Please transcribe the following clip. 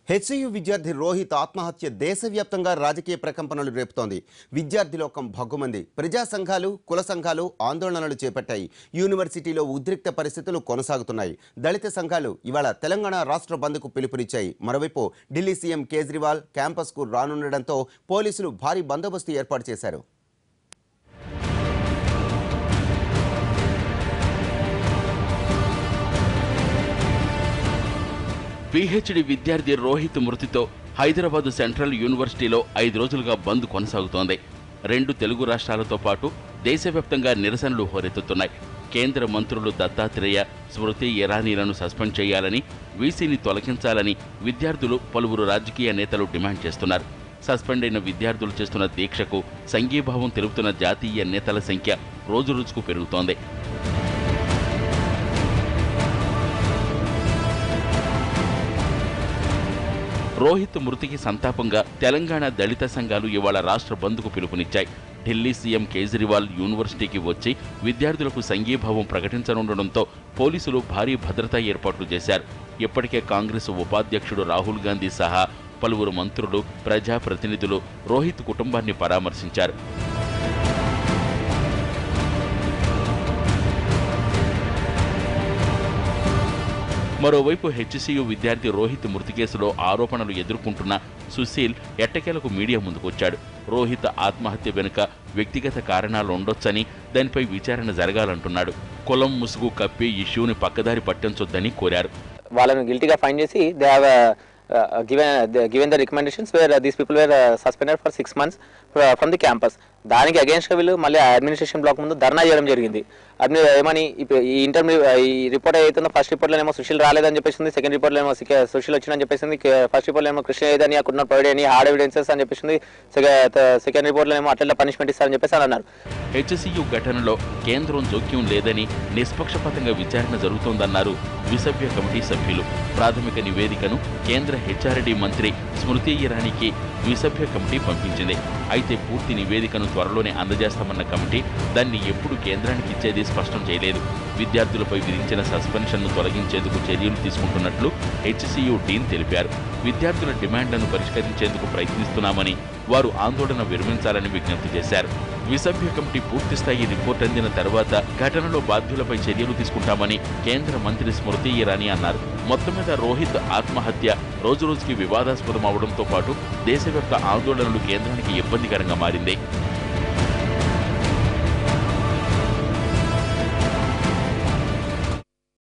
HCU విద్యార్థి రోహిత్ ఆత్మహత్య దేశవ్యాప్తంగా రాజకీయ ప్రకంపనలు రేపుతోంది. విద్యార్థి లోకం భగ్గుమంది. ప్రజా సంఘాలు, కుల సంఘాలు ఆందోళనలు చేపట్టాయి. యూనివర్సిటీలో ఉద్రిక్త పరిస్థితులు కొనసాగుతున్నాయి. దళిత సంఘాలు ఇవాళ తెలంగాణ రాష్ట్ర బంద్కు పిలుపునిచ్చాయి. మరోవైపు ఢిల్లీ సీఎం కేజ్రీవాల్ క్యాంపస్కు రానుండడంతో పోలీసులు భారీ బందోబస్తు ఏర్పాటు చేశారు. పీహెచ్డీ విద్యార్థి రోహిత్ మృతితో హైదరాబాద్ సెంట్రల్ యూనివర్సిటీలో 5 రోజులుగా బంద్ కొనసాగుతోంది. 2 తెలుగు రాష్ట్రాలతో పాటు దేశవ్యాప్తంగా నిరసనలు హోరెత్తుతున్నాయి. కేంద్ర మంత్రులు దత్తాత్రేయ, స్మృతి ఇరానీలను సస్పెండ్ చేయాలని, వీసీని తొలగించాలని విద్యార్థులు, పలువురు రాజకీయ నేతలు డిమాండ్ చేస్తున్నారు. సస్పెండ్ అయిన విద్యార్థులు చేస్తున్న దీక్షకు సంఘీభావం తెలుపుతున్న జాతీయ నేతల సంఖ్య రోజురోజుకు పెరుగుతోంది. రోహిత్ మృతికి సంతాపంగా తెలంగాణ దళిత సంఘాలు ఇవాళ రాష్ట్ర బంద్కు పిలుపునిచ్చాయి. ఢిల్లీ సీఎం కేజ్రీవాల్ యూనివర్సిటీకి వచ్చి విద్యార్థులకు సంఘీభావం ప్రకటించనుండడంతో పోలీసులు భారీ భద్రతా ఏర్పాట్లు చేశారు. ఇప్పటికే కాంగ్రెస్ ఉపాధ్యక్షుడు రాహుల్ గాంధీ సహా పలువురు మంత్రులు, ప్రజాప్రతినిధులు రోహిత్ కుటుంబాన్ని పరామర్శించారు. మరోవైపు హెచ్సియు విద్యార్థి రోహిత్ మృతి కేసులో ఆరోపణలు ఎదుర్కొంటున్న సుశీల్ ఎట్టకేలకు మీడియా ముందుకొచ్చాడు. రోహిత్ ఆత్మహత్య వెనుక వ్యక్తిగత కారణాలు ఉండొచ్చని, దానిపై విచారణ జరగాలంటున్నాడు. కులం ముసుగు కప్పి ఇష్యూని పక్కదారి పట్టించొద్దని కోరారు. వాళ్ళని గిల్టీగా ఫైండ్ చేసి they have given the recommendations where these people were suspended for 6 months from the campus. దానికి అగేన్స్ట్గా వీళ్ళు మళ్ళీ అడ్మినిస్ట్రేషన్ బ్లాక్ ముందు ధర్నా చేయడం జరిగింది. అది ఏమని ఈ ఇంటర్వ్యూ ఈ రిపోర్ట్ ఏదైతుందో ఫస్ట్ రిపోర్ట్లో ఏమో సుశీల్ రాలేదని చెప్పేసింది, సెకండ్ రిపోర్ట్లో ఏమో సుశీల్ వచ్చిందని చెప్పేసింది, ఫస్ట్ రిపోర్ట్లో ఏమో కృష్ణ ఏదని could not provide any hard evidences అని చెప్పేసింది, సెకండ్ రిపోర్ట్లో ఏమో అట్లా పనిష్మెంట్ ఇస్తారని చెప్పేసి అని అన్నారు. హెచ్సియు ఘటనలో కేంద్రం జోక్యం లేదని, నిష్పక్షపాతంగా విచారణ జరుగుతోందన్నారు ద్విసభ్య కమిటీ సభ్యులు. ప్రాథమిక నివేదికను కేంద్ర హెచ్ఆర్డీ మంత్రి స్మృతి ఇరానీకి ద్విసభ్య కమిటీ పంపించింది. అయితే పూర్తి నివేదికను త్వరలోనే అందజేస్తామన్న కమిటీ దాన్ని ఎప్పుడు కేంద్రానికి ఇచ్చేది స్పష్టం చేయలేదు. విద్యార్థులపై విధించిన సస్పెన్షన్ను తొలగించేందుకు చర్యలు తీసుకుంటున్నట్లు హెచ్సియు డీన్ తెలిపారు. విద్యార్థుల డిమాండ్లను పరిష్కరించేందుకు ప్రయత్నిస్తున్నామని, వారు ఆందోళన విరమించాలని విజ్ఞప్తి చేశారు. ద్విసభ్య కమిటీ పూర్తిస్థాయి రిపోర్ట్ అందిన తర్వాత ఘటనలో బాధ్యులపై చర్యలు తీసుకుంటామని కేంద్ర మంత్రి స్మృతి ఇరానీ అన్నారు. మొత్తం మీద రోహిత్ ఆత్మహత్య రోజురోజుకి వివాదాస్పదం అవడంతో పాటు దేశవ్యాప్త ఆందోళనలు కేంద్రానికి ఇబ్బందికరంగా మారింది.